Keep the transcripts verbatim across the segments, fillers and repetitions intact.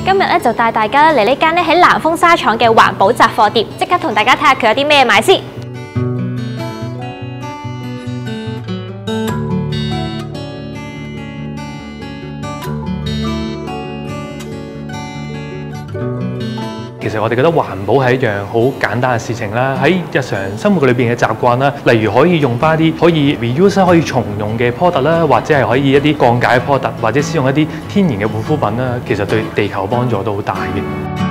今日咧就帶大家嚟呢間咧喺南豐紗廠嘅環保雜貨店，即刻同大家睇下佢有啲咩賣先。 其實我哋覺得環保係一樣好簡單嘅事情啦，喺日常生活裏邊嘅習慣啦，例如可以用翻啲可以 reuse 可以重用嘅 product 啦，或者係可以一啲降解嘅 product，或者使用一啲天然嘅護膚品啦，其實對地球幫助都好大嘅。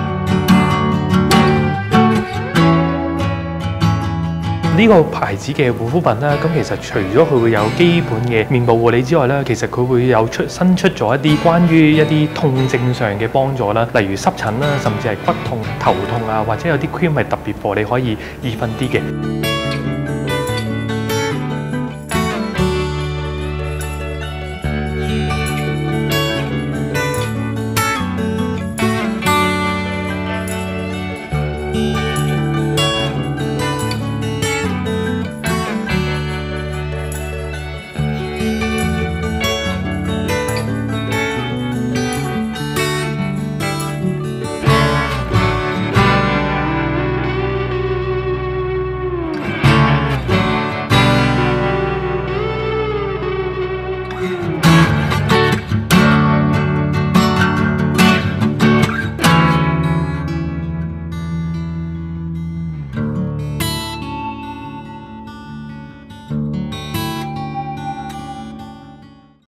呢個牌子嘅護膚品啦，咁其實除咗佢會有基本嘅面部護理之外咧，其實佢會有出新出咗一啲關於一啲痛症上嘅幫助啦，例如濕疹啦，甚至係骨痛、頭痛啊，或者有啲 cream 係特別幫你可以易瞓啲嘅。